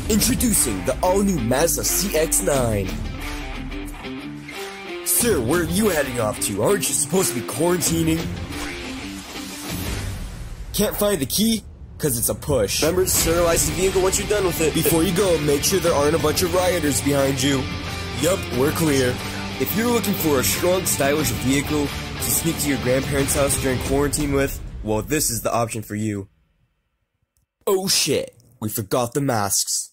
Introducing the all-new Mazda CX-9. Sir, where are you heading off to? Aren't you supposed to be quarantining? Can't find the key? Cause it's a push. Remember to sterilize the vehicle once you're done with it. Before you go, make sure there aren't a bunch of rioters behind you. Yup, we're clear. If you're looking for a strong, stylish vehicle to sneak to your grandparents' house during quarantine with, well, this is the option for you. Oh shit, we forgot the masks.